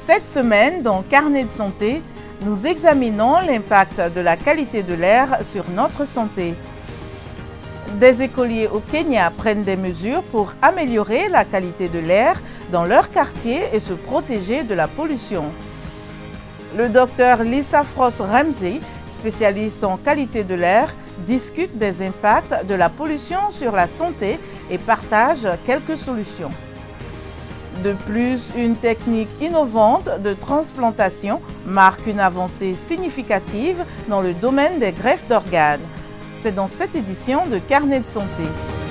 Cette semaine, dans Carnet de santé, nous examinons l'impact de la qualité de l'air sur notre santé. Des écoliers au Kenya prennent des mesures pour améliorer la qualité de l'air dans leur quartier et se protéger de la pollution. Le docteur Lisa Frost Ramsey, spécialiste en qualité de l'air, discute des impacts de la pollution sur la santé et partage quelques solutions. De plus, une technique innovante de transplantation marque une avancée significative dans le domaine des greffes d'organes. C'est dans cette édition de Carnet de santé.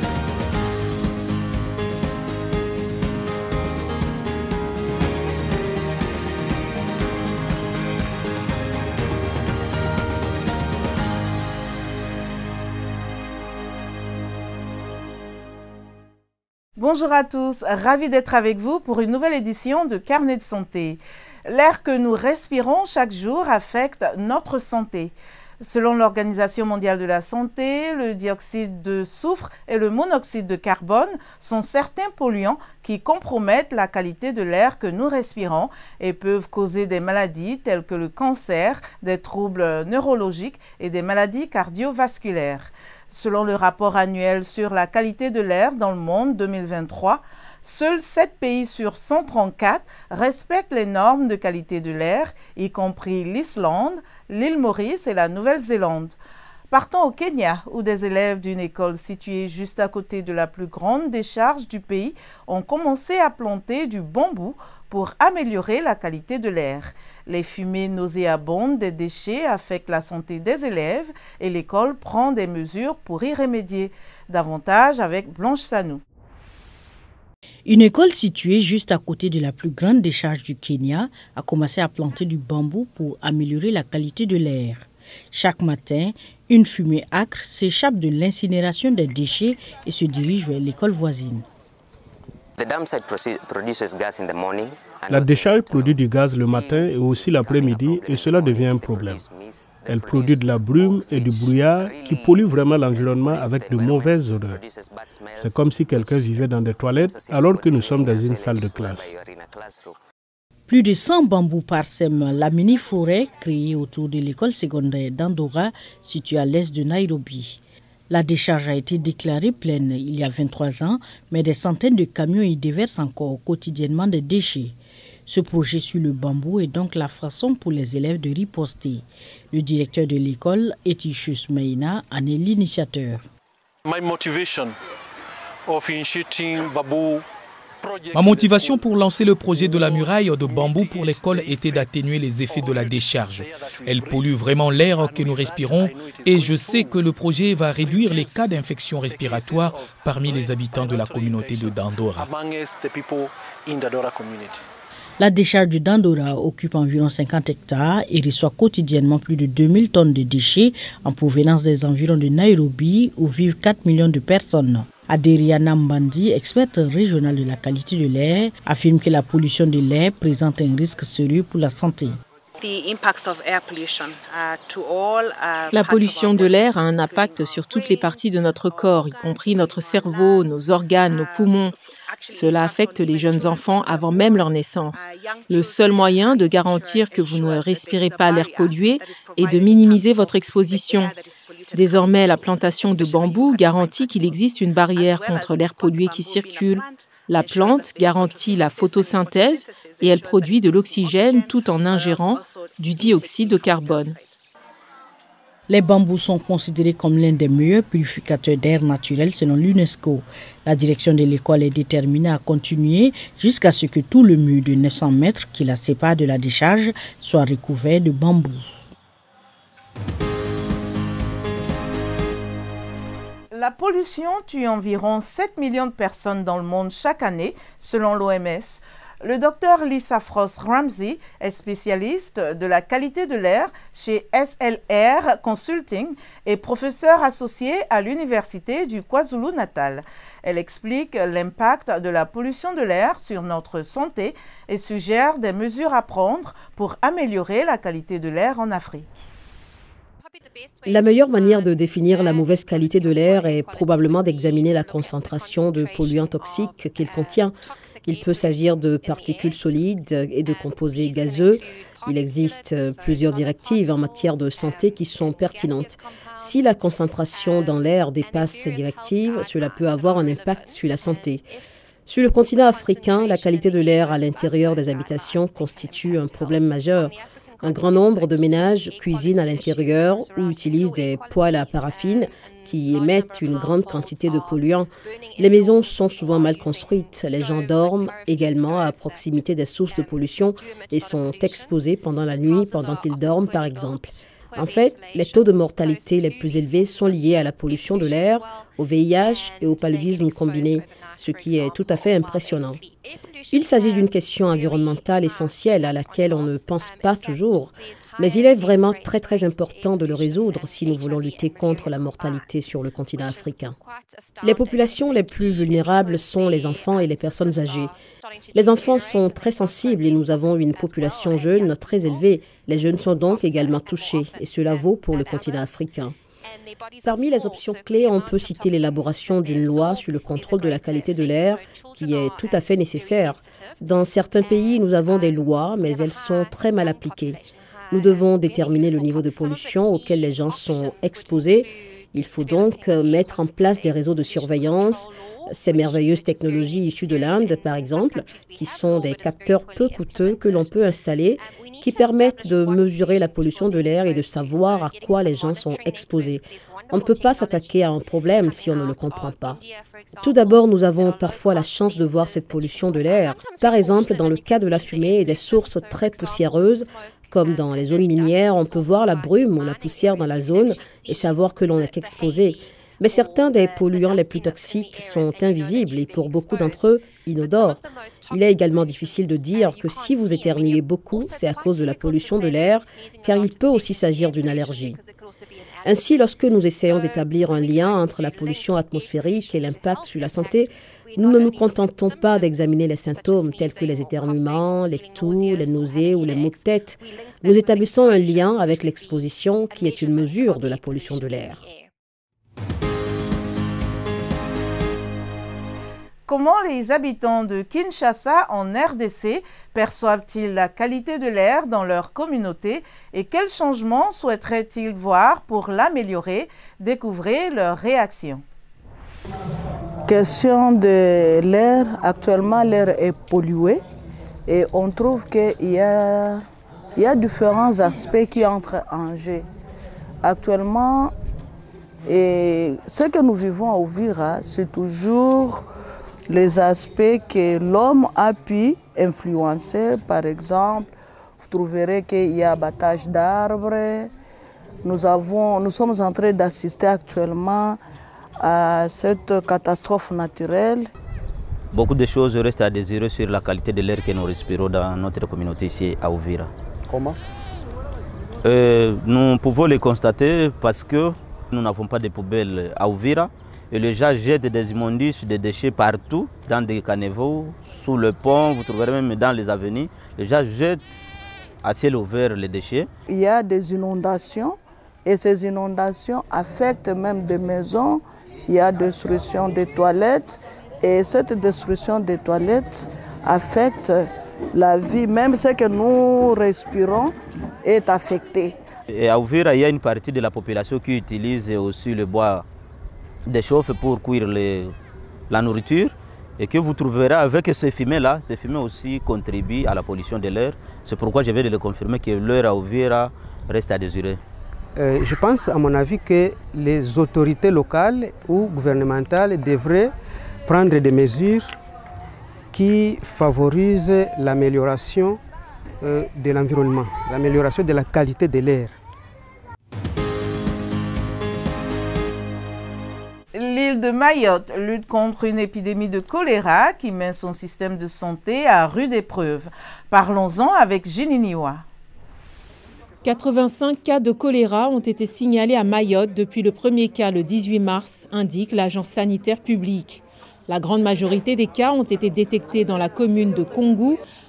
Bonjour à tous, ravi d'être avec vous pour une nouvelle édition de Carnet de santé. L'air que nous respirons chaque jour affecte notre santé. Selon l'Organisation mondiale de la santé, le dioxyde de soufre et le monoxyde de carbone sont certains polluants qui compromettent la qualité de l'air que nous respirons et peuvent causer des maladies telles que le cancer, des troubles neurologiques et des maladies cardiovasculaires. Selon le rapport annuel sur la qualité de l'air dans le monde 2023, seuls 7 pays sur 134 respectent les normes de qualité de l'air, y compris l'Islande, l'île Maurice et la Nouvelle-Zélande. Partons au Kenya, où des élèves d'une école située juste à côté de la plus grande décharge du pays ont commencé à planter du bambou pour améliorer la qualité de l'air. Les fumées nauséabondes des déchets affectent la santé des élèves et l'école prend des mesures pour y remédier. Davantage avec Blanche Sanou. Une école située juste à côté de la plus grande décharge du Kenya a commencé à planter du bambou pour améliorer la qualité de l'air. Chaque matin, une fumée âcre s'échappe de l'incinération des déchets et se dirige vers l'école voisine. La décharge produit du gaz le matin et aussi l'après-midi et cela devient un problème. Elle produit de la brume et du brouillard qui polluent vraiment l'environnement avec de mauvaises odeurs. C'est comme si quelqu'un vivait dans des toilettes alors que nous sommes dans une salle de classe. Plus de 100 bambous parsèment la mini-forêt créée autour de l'école secondaire d'Andora, située à l'est de Nairobi. La décharge a été déclarée pleine il y a 23 ans, mais des centaines de camions y déversent encore quotidiennement des déchets. Ce projet sur le bambou est donc la façon pour les élèves de riposter. Le directeur de l'école, Etichus Maina, en est l'initiateur. Ma motivation pour lancer le projet de la muraille de bambou pour l'école était d'atténuer les effets de la décharge. Elle pollue vraiment l'air que nous respirons et je sais que le projet va réduire les cas d'infection respiratoire parmi les habitants de la communauté de Dandora. La décharge de Dandora occupe environ 50 hectares et reçoit quotidiennement plus de 2000 tonnes de déchets en provenance des environs de Nairobi où vivent 4 millions de personnes. Aderiana Mbandi, experte régionale de la qualité de l'air, affirme que la pollution de l'air présente un risque sérieux pour la santé. La pollution de l'air a un impact sur toutes les parties de notre corps, y compris notre cerveau, nos organes, nos poumons. Cela affecte les jeunes enfants avant même leur naissance. Le seul moyen de garantir que vous ne respirez pas l'air pollué est de minimiser votre exposition. Désormais, la plantation de bambou garantit qu'il existe une barrière contre l'air pollué qui circule. La plante garantit la photosynthèse et elle produit de l'oxygène tout en ingérant du dioxyde de carbone. Les bambous sont considérés comme l'un des meilleurs purificateurs d'air naturel selon l'UNESCO. La direction de l'école est déterminée à continuer jusqu'à ce que tout le mur de 900 mètres qui la sépare de la décharge soit recouvert de bambous. La pollution tue environ 7 millions de personnes dans le monde chaque année, selon l'OMS. Le docteur Lisa Frost Ramsey est spécialiste de la qualité de l'air chez SLR Consulting et professeure associée à l'Université du KwaZulu-Natal. Elle explique l'impact de la pollution de l'air sur notre santé et suggère des mesures à prendre pour améliorer la qualité de l'air en Afrique. La meilleure manière de définir la mauvaise qualité de l'air est probablement d'examiner la concentration de polluants toxiques qu'il contient. Il peut s'agir de particules solides et de composés gazeux. Il existe plusieurs directives en matière de santé qui sont pertinentes. Si la concentration dans l'air dépasse ces directives, cela peut avoir un impact sur la santé. Sur le continent africain, la qualité de l'air à l'intérieur des habitations constitue un problème majeur. Un grand nombre de ménages cuisinent à l'intérieur ou utilisent des poêles à paraffine qui émettent une grande quantité de polluants. Les maisons sont souvent mal construites. Les gens dorment également à proximité des sources de pollution et sont exposés pendant la nuit, pendant qu'ils dorment par exemple. En fait, les taux de mortalité les plus élevés sont liés à la pollution de l'air, au VIH et au paludisme combiné, ce qui est tout à fait impressionnant. Il s'agit d'une question environnementale essentielle à laquelle on ne pense pas toujours, mais il est vraiment très important de le résoudre si nous voulons lutter contre la mortalité sur le continent africain. Les populations les plus vulnérables sont les enfants et les personnes âgées. Les enfants sont très sensibles et nous avons une population jeune très élevée. Les jeunes sont donc également touchés et cela vaut pour le continent africain. Parmi les options clés, on peut citer l'élaboration d'une loi sur le contrôle de la qualité de l'air qui est tout à fait nécessaire. Dans certains pays, nous avons des lois, mais elles sont très mal appliquées. Nous devons déterminer le niveau de pollution auquel les gens sont exposés. Il faut donc mettre en place des réseaux de surveillance, ces merveilleuses technologies issues de l'Inde, par exemple, qui sont des capteurs peu coûteux que l'on peut installer, qui permettent de mesurer la pollution de l'air et de savoir à quoi les gens sont exposés. On ne peut pas s'attaquer à un problème si on ne le comprend pas. Tout d'abord, nous avons parfois la chance de voir cette pollution de l'air. Par exemple, dans le cas de la fumée et des sources très poussiéreuses, comme dans les zones minières, on peut voir la brume ou la poussière dans la zone et savoir que l'on est exposé. Mais certains des polluants les plus toxiques sont invisibles et pour beaucoup d'entre eux, inodores. Il est également difficile de dire que si vous éternuez beaucoup, c'est à cause de la pollution de l'air, car il peut aussi s'agir d'une allergie. Ainsi, lorsque nous essayons d'établir un lien entre la pollution atmosphérique et l'impact sur la santé, nous ne nous contentons pas d'examiner les symptômes tels que les éternuements, les toux, les nausées ou les maux de tête. Nous établissons un lien avec l'exposition qui est une mesure de la pollution de l'air. Comment les habitants de Kinshasa en RDC perçoivent-ils la qualité de l'air dans leur communauté et quels changements souhaiteraient-ils voir pour l'améliorer? Découvrez leur réaction. Question de l'air, actuellement l'air est pollué et on trouve qu'il y a différents aspects qui entrent en jeu. Actuellement, ce que nous vivons à Uvira, c'est toujours les aspects que l'homme a pu influencer. Par exemple, vous trouverez qu'il y a abattage d'arbres. Nous sommes en train d'assister actuellement à cette catastrophe naturelle. Beaucoup de choses restent à désirer sur la qualité de l'air que nous respirons dans notre communauté ici à Uvira. Comment? Nous pouvons les constater parce que nous n'avons pas de poubelles à Uvira et les gens jettent des immondices, des déchets partout, dans des caniveaux, sous le pont, vous trouverez même dans les avenues. Les gens jettent à ciel ouvert les déchets. Il y a des inondations et ces inondations affectent même des maisons. Il y a destruction des toilettes et cette destruction des toilettes affecte la vie. Même ce que nous respirons est affecté. Et à Uvira, il y a une partie de la population qui utilise aussi le bois de chauffe pour cuire la nourriture et que vous trouverez avec ces fumées-là. Ces fumées aussi contribuent à la pollution de l'air. C'est pourquoi je vais le confirmer que l'air à Uvira reste à désirer. Je pense, à mon avis, que les autorités locales ou gouvernementales devraient prendre des mesures qui favorisent l'amélioration de l'environnement, l'amélioration de la qualité de l'air. L'île de Mayotte lutte contre une épidémie de choléra qui met son système de santé à rude épreuve. Parlons-en avec Géniniwa. 85 cas de choléra ont été signalés à Mayotte depuis le premier cas le 18 mars, indique l'agence sanitaire publique. La grande majorité des cas ont été détectés dans la commune de Kongou,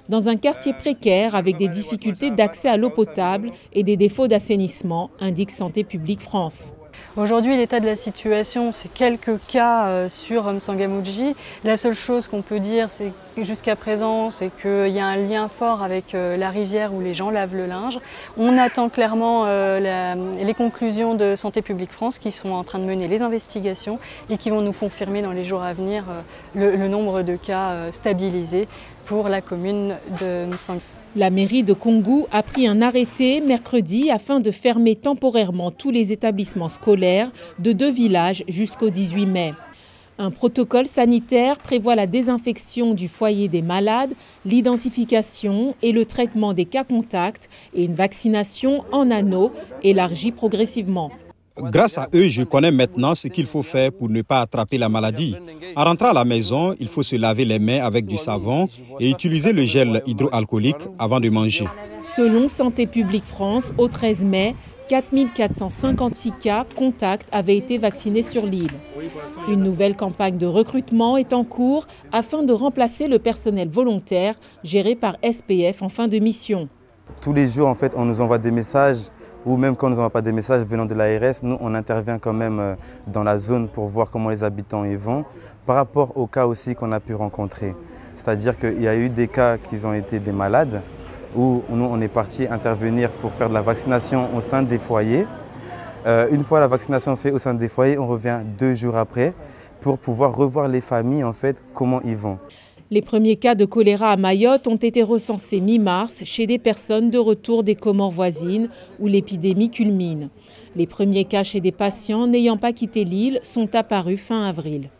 dans un quartier précaire avec des difficultés d'accès à l'eau potable et des défauts d'assainissement, indique Santé publique France. Aujourd'hui, l'état de la situation, c'est quelques cas sur Msangamouji. La seule chose qu'on peut dire jusqu'à présent, c'est qu'il y a un lien fort avec la rivière où les gens lavent le linge. On attend clairement les conclusions de Santé publique France qui sont en train de mener les investigations et qui vont nous confirmer dans les jours à venir le nombre de cas stabilisés pour la commune de Msangamouji. La mairie de Koungou a pris un arrêté mercredi afin de fermer temporairement tous les établissements scolaires de 2 villages jusqu'au 18 mai. Un protocole sanitaire prévoit la désinfection du foyer des malades, l'identification et le traitement des cas contacts et une vaccination en anneau élargie progressivement. Grâce à eux, je connais maintenant ce qu'il faut faire pour ne pas attraper la maladie. En rentrant à la maison, il faut se laver les mains avec du savon et utiliser le gel hydroalcoolique avant de manger. Selon Santé publique France, au 13 mai, 4456 cas contacts avaient été vaccinés sur l'île. Une nouvelle campagne de recrutement est en cours afin de remplacer le personnel volontaire géré par SPF en fin de mission. Tous les jours, en fait, on nous envoie des messages. Ou même quand on nous envoie pas des messages venant de l'ARS, nous on intervient quand même dans la zone pour voir comment les habitants y vont, par rapport aux cas aussi qu'on a pu rencontrer. C'est-à-dire qu'il y a eu des cas qui ont été des malades, où nous on est parti intervenir pour faire de la vaccination au sein des foyers. Une fois la vaccination faite au sein des foyers, on revient 2 jours après pour pouvoir revoir les familles en fait, comment ils vont. Les premiers cas de choléra à Mayotte ont été recensés mi-mars chez des personnes de retour des Comores voisines où l'épidémie culmine. Les premiers cas chez des patients n'ayant pas quitté l'île sont apparus fin avril.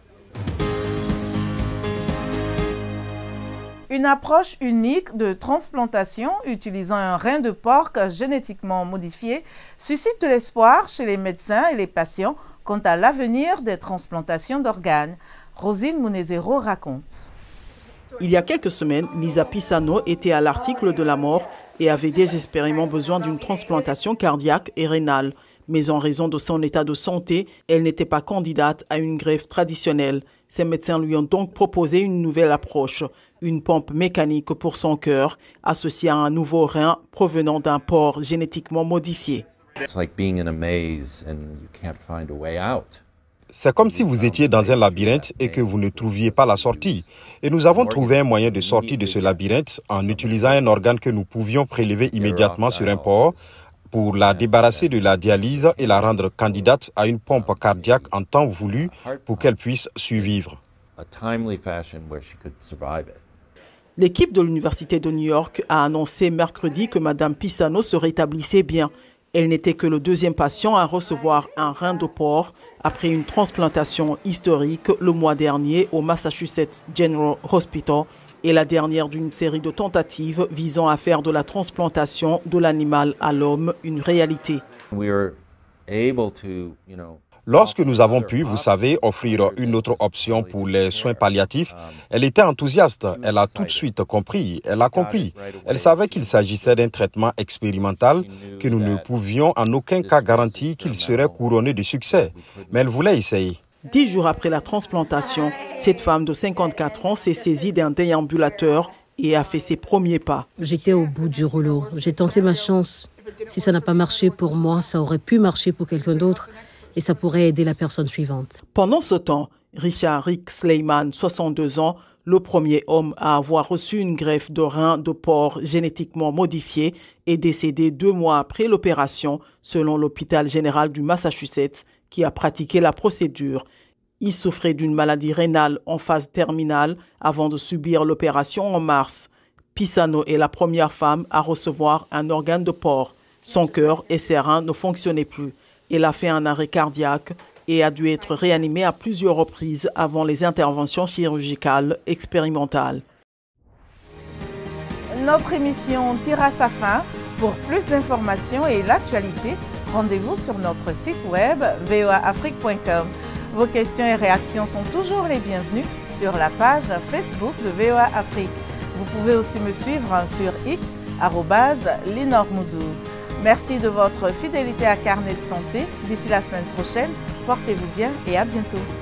Une approche unique de transplantation utilisant un rein de porc génétiquement modifié suscite de l'espoir chez les médecins et les patients quant à l'avenir des transplantations d'organes. Rosine Munezero raconte. Il y a quelques semaines, Lisa Pisano était à l'article de la mort et avait désespérément besoin d'une transplantation cardiaque et rénale. Mais en raison de son état de santé, elle n'était pas candidate à une greffe traditionnelle. Ses médecins lui ont donc proposé une nouvelle approche, une pompe mécanique pour son cœur, associée à un nouveau rein provenant d'un porc génétiquement modifié. C'est comme si vous étiez dans un labyrinthe et que vous ne trouviez pas la sortie. Et nous avons trouvé un moyen de sortir de ce labyrinthe en utilisant un organe que nous pouvions prélever immédiatement sur un porc pour la débarrasser de la dialyse et la rendre candidate à une pompe cardiaque en temps voulu pour qu'elle puisse survivre. L'équipe de l'Université de New York a annoncé mercredi que Mme Pisano se rétablissait bien. Elle n'était que le 2e patient à recevoir un rein de porc après une transplantation historique le mois dernier au Massachusetts General Hospital et la dernière d'une série de tentatives visant à faire de la transplantation de l'animal à l'homme une réalité. Lorsque nous avons pu, vous savez, offrir une autre option pour les soins palliatifs, elle était enthousiaste. Elle a tout de suite compris. Elle a compris. Elle savait qu'il s'agissait d'un traitement expérimental, que nous ne pouvions en aucun cas garantir qu'il serait couronné de succès. Mais elle voulait essayer. 10 jours après la transplantation, cette femme de 54 ans s'est saisie d'un déambulateur et a fait ses premiers pas. J'étais au bout du rouleau. J'ai tenté ma chance. Si ça n'a pas marché pour moi, ça aurait pu marcher pour quelqu'un d'autre. Et ça pourrait aider la personne suivante. Pendant ce temps, Richard Rick Sleiman, 62 ans, le premier homme à avoir reçu une greffe de rein de porc génétiquement modifié, est décédé 2 mois après l'opération, selon l'hôpital général du Massachusetts, qui a pratiqué la procédure. Il souffrait d'une maladie rénale en phase terminale avant de subir l'opération en mars. Pisano est la première femme à recevoir un organe de porc. Son cœur et ses reins ne fonctionnaient plus. Elle a fait un arrêt cardiaque et a dû être réanimée à plusieurs reprises avant les interventions chirurgicales expérimentales. Notre émission tire à sa fin. Pour plus d'informations et l'actualité, rendez-vous sur notre site web voaafrique.com. Vos questions et réactions sont toujours les bienvenues sur la page Facebook de VOA Afrique. Vous pouvez aussi me suivre sur X, @LenorMoudou. Merci de votre fidélité à Carnet de Santé. D'ici la semaine prochaine, portez-vous bien et à bientôt.